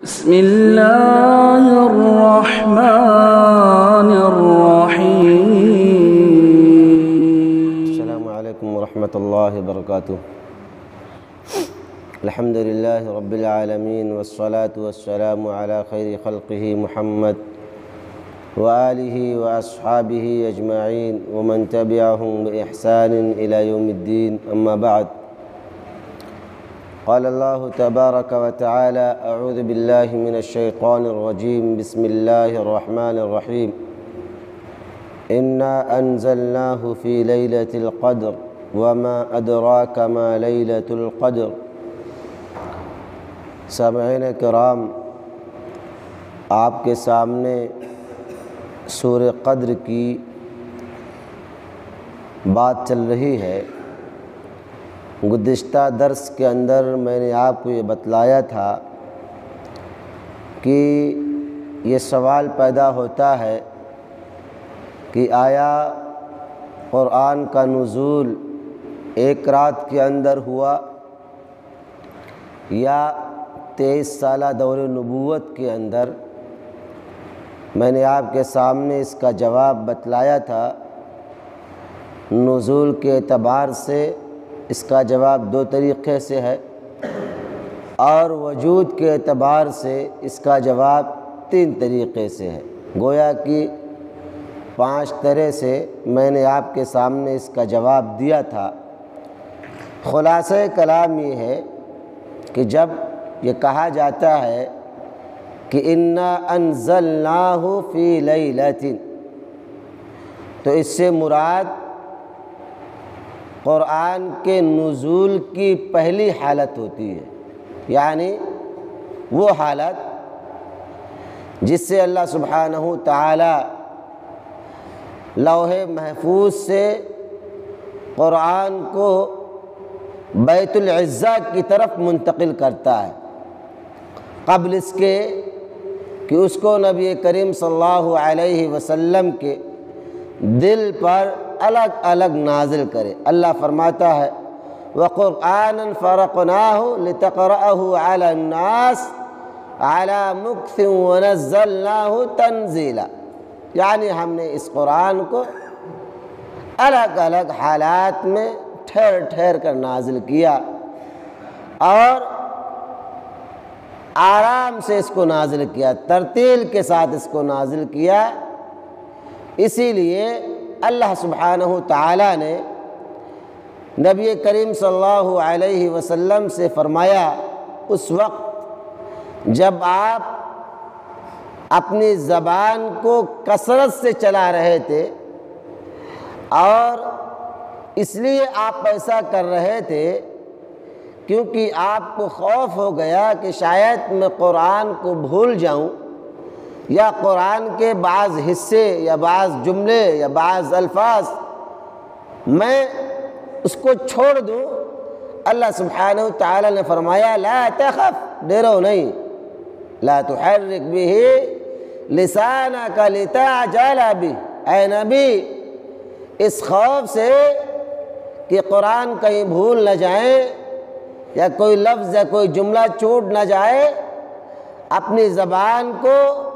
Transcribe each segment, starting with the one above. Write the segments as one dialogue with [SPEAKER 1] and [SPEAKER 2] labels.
[SPEAKER 1] بسم الله الرحمن الرحيم.
[SPEAKER 2] السلام عليكم ورحمة الله وبركاته. الحمد لله رب العالمين والصلاة والسلام على خير خلقه محمد وآله وأصحابه أجمعين ومن تبعهم بإحسان إلى يوم الدين، أما بعد. قال الله تبارك وتعالى: أعوذ بالله من الشيطان الرجيم، بسم الله الرحمن الرحيم. إنا أنزلناه في ليلة القدر وما أدراك ما ليلة القدر. سامعین کرام، آپ کے سامنے سورہ قدر کی بات چل رہی ہے۔ گزشتہ درس کے اندر میں نے آپ کو یہ بتلایا تھا کہ یہ سوال پیدا ہوتا ہے کہ آیا قرآن کا نزول ایک رات کے اندر ہوا یا 23 سالہ دور نبوت کے اندر؟ میں نے آپ کے سامنے اس کا جواب بتلایا تھا۔ نزول کے اعتبار سے اس کا جواب 2 طریقے سے ہے، اور وجود کے اعتبار سے اس کا جواب 3 طریقے سے ہے۔ گویا کہ 5 طرح سے میں نے آپ کے سامنے اس کا جواب دیا تھا۔ خلاصہ کلام یہ ہے کہ جب یہ کہا جاتا ہے کہ انا انزلناہ فی لیلۃ، تو اس سے مراد قرآن کے نزول کی پہلی حالت ہوتی ہے، یعنی وہ حالت جس سے اللہ سبحانہ تعالی لوح محفوظ سے قرآن کو بیت العزہ کی طرف منتقل کرتا ہے، قبل اس کے کہ اس کو نبی کریم صلی اللہ علیہ وسلم کے دل پر الگ الگ نازل کرے۔ اللہ فرماتا ہے: وَقُرْآنًا فَرَقْنَاهُ لِتَقْرَأَهُ عَلَى النَّاسِ عَلَى مُكْثٍ وَنَزَّلْنَاهُ تَنزِيلًا، یعنی ہم نے اس قرآن کو الگ الگ حالات میں ٹھہر ٹھہر کر نازل کیا اور آرام سے اس کو نازل کیا، ترتیل کے ساتھ اس کو نازل کیا۔ اسی لیے اللہ سبحانہ تعالیٰ نے نبی کریم صلی اللہ علیہ وسلم سے فرمایا، اس وقت جب آپ اپنی زبان کو کثرت سے چلا رہے تھے، اور اس لیے آپ ایسا کر رہے تھے کیونکہ آپ کو خوف ہو گیا کہ شاید میں قرآن کو بھول جاؤں، یا قرآن کے بعض حصے یا بعض جملے یا بعض الفاظ میں اس کو چھوڑ دوں۔ اللہ سبحانہ تعالیٰ نے فرمایا: لا تخف، ڈرو نہیں، لا تحرک به لسانک لتعجل به، اے نبی اس خوف سے کہ قرآن کہیں بھول نہ جائیں یا کوئی لفظ یا کوئی جملہ چھوٹ نہ جائے، اپنی زبان کو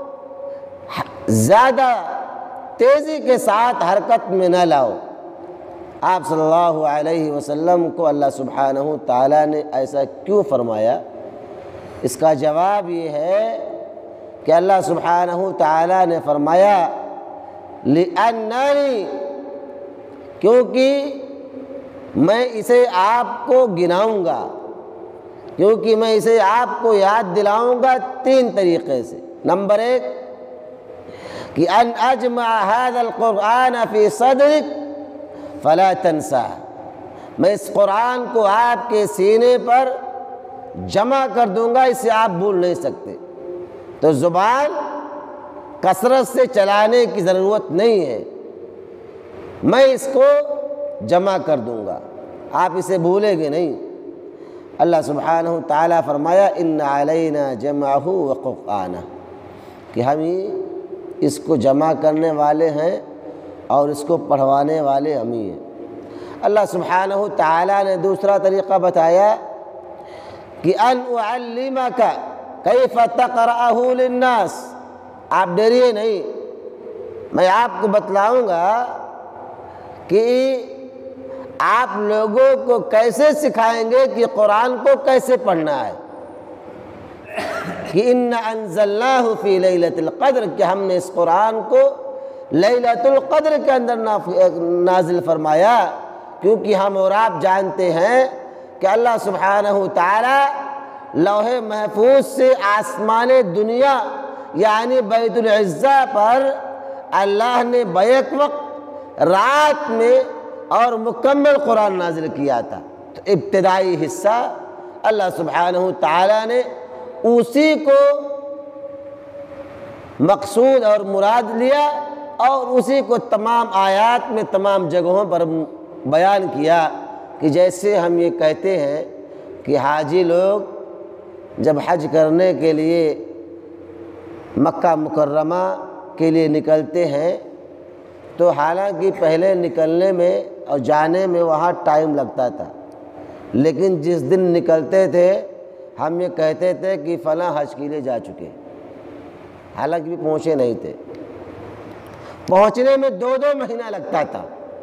[SPEAKER 2] زیادہ تیزی کے ساتھ حرکت میں نہ لاؤ۔ آپ صلی اللہ علیہ وسلم کو اللہ سبحانہ تعالیٰ نے ایسا کیوں فرمایا؟ اس کا جواب یہ ہے کہ اللہ سبحانہ تعالیٰ نے فرمایا: لِأَنَّنِي، کیونکہ میں اسے آپ کو گناؤں گا، کیونکہ میں اسے آپ کو یاد دلاؤں گا 3 طریقے سے۔ نمبر 1 کہ ان اجمع هذا القرآن فی صدرک فلا تنساہ، میں اس قرآن کو آپ کے سینے پر جمع کر دوں گا، اسے آپ بھول نہیں سکتے۔ تو زبان کثرت سے چلانے کی ضرورت نہیں ہے، میں اس کو جمع کر دوں گا، آپ اسے بھولیں گے نہیں۔ اللہ سبحانہ تعالیٰ فرمایا: ان علینا جمعہ وقرآنہ، کہ ہم ہی اس کو جمع کرنے والے ہیں اور اس کو پڑھوانے والے ہم ہی ہیں۔ اللہ سبحانہ تعالیٰ نے دوسرا طریقہ بتایا کہ ان اعلمک کیف تقرأہ للناس، آپ ڈریے نہیں، میں آپ کو بتلاؤں گا کہ آپ لوگوں کو کیسے سکھائیں گے کہ قرآن کو کیسے پڑھنا ہے، کہ انا انزلناہ فی لیلۃ القدر، کہ ہم نے اس قرآن کو لیلۃ القدر کے اندر نازل فرمایا، کیونکہ ہم اور آپ جانتے ہیں کہ اللہ سبحانہ تعالی لوح محفوظ سے آسمان دنیا یعنی بیت العزہ پر اللہ نے بیک وقت رات میں اور مکمل قرآن نازل کیا تھا۔ تو ابتدائی حصہ اللہ سبحانہ تعالی نے اسی کو مقصود اور مراد لیا اور اسی کو تمام آیات میں تمام جگہوں پر بیان کیا، کہ جیسے ہم یہ کہتے ہیں کہ حاجی لوگ جب حج کرنے کے لیے مکہ مکرمہ کے لیے نکلتے ہیں تو حالانکہ پہلے نکلنے میں اور جانے میں وہاں ٹائم لگتا تھا، لیکن جس دن نکلتے تھے ہم یہ کہتے تھے کہ فلاں حج کے لیے جا چکے، حالانکہ بھی پہنچے نہیں تھے، پہنچنے میں 2 مہینہ لگتا تھا،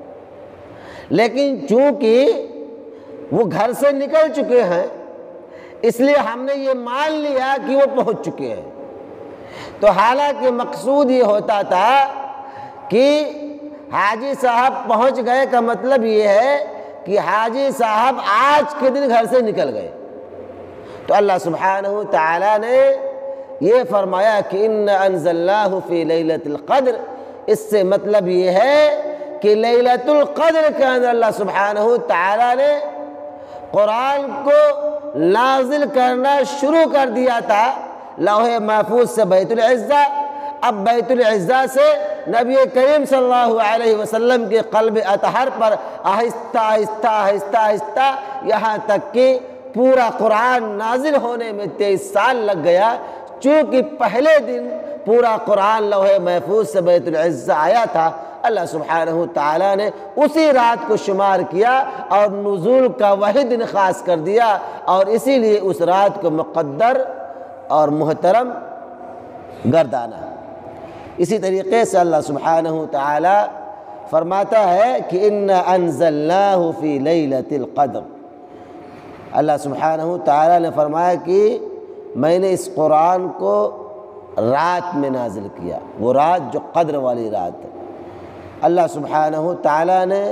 [SPEAKER 2] لیکن چونکہ وہ گھر سے نکل چکے ہیں اس لیے ہم نے یہ مان لیا کہ وہ پہنچ چکے ہیں۔ تو حالانکہ مقصود یہ ہوتا تھا کہ حاجی صاحب پہنچ گئے کا مطلب یہ ہے کہ حاجی صاحب آج کے دن گھر سے نکل گئے۔ تو اللہ سبحانہ تعالی نے یہ فرمایا کہ انا انزلناہ فی لیلۃ القدر، اس سے مطلب یہ ہے کہ لیلۃ القدر کے اندر اللہ سبحانہ تعالی نے قرآن کو نازل کرنا شروع کر دیا تھا لوح محفوظ سے بیت العزہ۔ اب بیت العزہ سے نبی کریم صلی اللہ علیہ وسلم کے قلب اطہر پر آہستہ آہستہ آہستہ آہستہ یہاں تک کہ پورا قرآن نازل ہونے میں 23 سال لگ گیا، چونکہ پہلے دن پورا قرآن لوح محفوظ سے بیت العزہ آیا تھا۔ اللہ سبحانہ تعالیٰ نے اسی رات کو شمار کیا اور نزول کا وہی دن خاص کر دیا، اور اسی لیے اس رات کو مقدر اور محترم گردانا۔ اسی طریقے سے اللہ سبحانہ تعالیٰ فرماتا ہے کہ انا انزلناہ فی لیلۃ القدر، اللہ سبحانہ تعالیٰ نے فرمایا کہ میں نے اس قرآن کو رات میں نازل کیا، وہ رات جو قدر والی رات ہے۔ اللہ سبحانہ تعالیٰ نے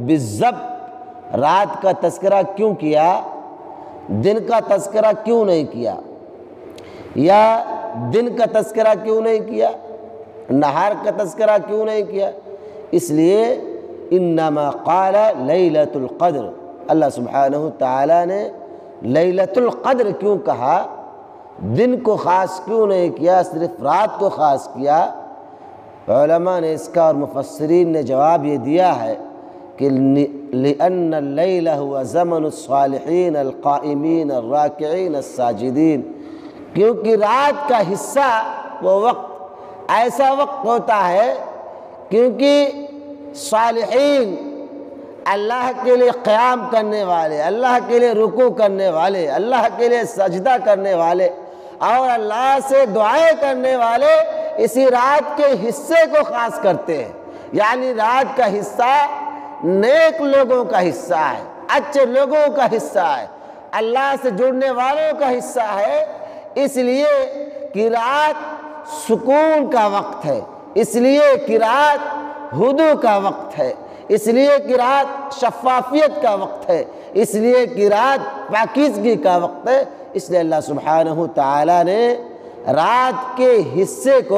[SPEAKER 2] بالضبط رات کا تذکرہ کیوں کیا، دن کا تذکرہ کیوں نہیں کیا، یا دن کا تذکرہ کیوں نہیں کیا، نہار کا تذکرہ کیوں نہیں کیا؟ اس لیے انما قال لیلۃ القدر، اللہ سبحانہ تعالیٰ نے لیلۃ القدر کیوں کہا، دن کو خاص کیوں نہیں کیا، صرف رات کو خاص کیا؟ علماء نے اس کا اور مفسرین نے جواب یہ دیا ہے کہ لأن اللیل هو زمن الصالحین القائمین الراکعین الساجدین، کیونکہ رات کا حصہ وہ وقت ایسا وقت ہوتا ہے کیونکہ صالحین، اللہ کے لیے قیام کرنے والے، اللہ کے لیے رکوع کرنے والے، اللہ کے لیے سجدہ کرنے والے اور اللہ سے دعائیں کرنے والے اسی رات کے حصے کو خاص کرتے ہیں، یعنی رات کا حصہ نیک لوگوں کا حصہ ہے، اچھے لوگوں کا حصہ ہے، اللہ سے جڑنے والوں کا حصہ ہے، اس لیے کہ رات سکون کا وقت ہے، اس لیے کہ رات ہدوء کا وقت ہے، اس لیے کہ رات شفافیت کا وقت ہے، اس لیے کہ رات پاکیزگی کا وقت ہے۔ اس لیے اللہ سبحانہ تعالیٰ نے رات کے حصے کو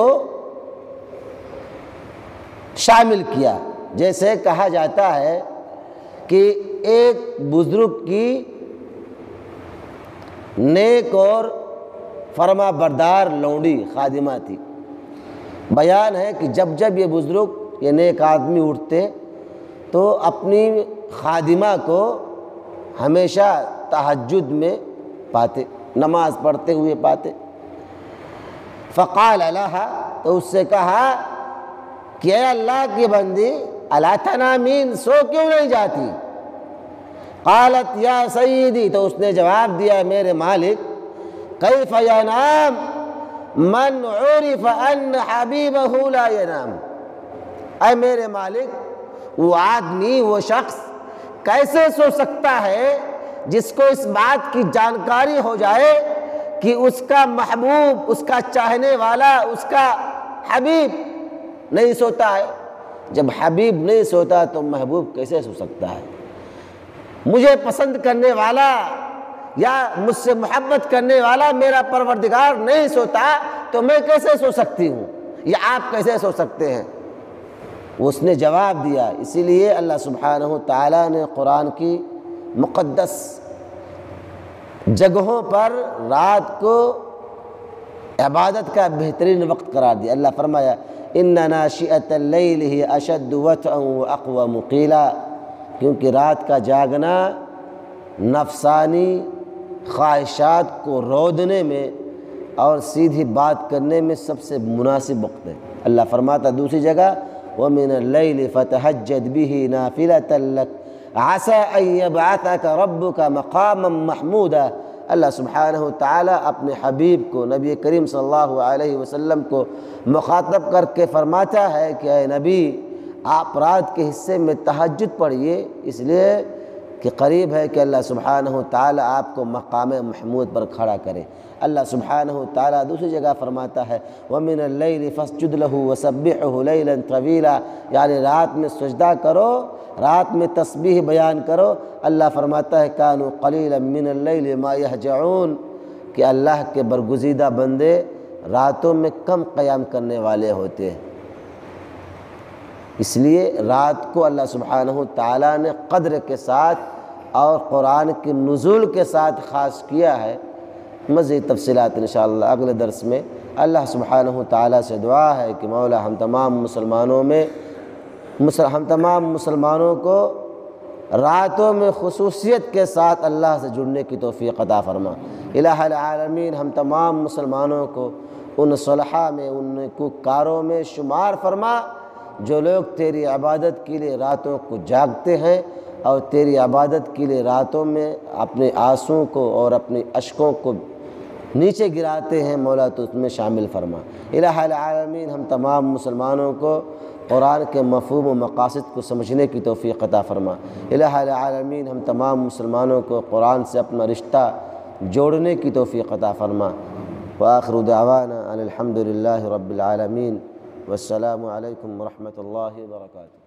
[SPEAKER 2] شامل کیا۔ جیسے کہا جاتا ہے کہ ایک بزرگ کی نیک اور فرما بردار لونڈی خادمہ تھی۔ بیان ہے کہ جب جب یہ بزرگ یہ نیک آدمی اٹھتے تو اپنی خادمہ کو ہمیشہ تہجد میں پاتے، نماز پڑھتے ہوئے پاتے۔ فقال لها، تو اس سے کہا کہ اے اللہ کی بندی الا تنامین، سو کیوں نہیں جاتی؟ قالت یا سیدی، تو اس نے جواب دیا میرے مالک کیف ینام من عرف ان حبیبہ لا ینام، اے میرے مالک وہ آدمی، وہ شخص کیسے سو سکتا ہے جس کو اس بات کی جانکاری ہو جائے کہ اس کا محبوب، اس کا چاہنے والا، اس کا حبیب نہیں سوتا ہے۔ جب حبیب نہیں سوتا تو محبوب کیسے سو سکتا ہے؟ مجھے پسند کرنے والا یا مجھ سے محبت کرنے والا میرا پروردگار نہیں سوتا تو میں کیسے سو سکتی ہوں، یا آپ کیسے سو سکتے ہیں؟ اس نے جواب دیا۔ اسی لیے اللہ سبحانہ تعالیٰ نے قرآن کی مقدس جگہوں پر رات کو عبادت کا بہترین وقت قرار دیا۔ اللہ فرمایا ان ناشئۃ اللیل ہی اشد وطئا واقوم قیلا، کیونکہ رات کا جاگنا نفسانی خواہشات کو رودنے میں اور سیدھی بات کرنے میں سب سے مناسب وقت ہے۔ اللہ فرماتا دوسری جگہ وَمِنَ اللَّيْلِ فَتَهَجَّدْ بِهِ نَافِلَةً لَكَ عَسَىٰ أَن يَبْعَثَكَ رَبُّكَ مَقَامًا مَحْمُودًا۔ اللہ سبحانہ تعالیٰ اپنے حبیب کو، نبی کریم صلی اللہ علیہ وسلم کو مخاطب کر کے فرماتا ہے کہ اے نبی آپ رات کے حصے میں تہجد پڑھیے، اس لیے کہ قریب ہے کہ اللہ سبحانہ تعالیٰ آپ کو مقام محمود پر کھڑا کرے۔ اللہ سبحانہ تعالیٰ دوسری جگہ فرماتا ہے وَمِنَ اللَّيْلِ فَاسْجُدْ لَهُ وَسَبِّحْهُ لَيْلًا طَوِيلًا، یعنی رات میں سجدہ کرو، رات میں تسبیح بیان کرو۔ اللہ فرماتا ہے كَانُوا قَلِيلًا مِّنَ اللَّيْلِ مَا يَهْجَعُونَ، کہ اللہ کے برگزیدہ بندے راتوں میں کم قیام کرنے والے ہوتے ہیں۔ اس لیے رات کو اللہ سبحانہ تعالیٰ نے قدر کے ساتھ اور قرآن کے نزول کے ساتھ خاص کیا ہے۔ مزید تفصیلات انشاءاللہ اگلے درس میں۔ اللہ سبحانہ تعالیٰ سے دعا ہے کہ مولا ہم تمام مسلمانوں کو راتوں میں خصوصیت کے ساتھ اللہ سے جڑنے کی توفیق عطا فرما۔ الہ العالمین ہم تمام مسلمانوں کو ان صلحاء میں، ان نیکوکاروں میں شمار فرما جو لوگ تیری عبادت کے لیے راتوں کو جاگتے ہیں اور تیری عبادت کے لیے راتوں میں اپنے آنسوں کو اور اپنے اشکوں کو نیچے گراتے ہیں، مولا تو اس میں شامل فرما۔ الہ العالمین ہم تمام مسلمانوں کو قرآن کے مفہوم و مقاصد کو سمجھنے کی توفیق عطا فرما۔ الہ العالمین ہم تمام مسلمانوں کو قرآن سے اپنا رشتہ جوڑنے کی توفیق عطا فرما۔ وآخر دعوانا ان الحمد للہ رب العالمین، والسلام علیکم ورحمۃ اللہ وبرکاتہ۔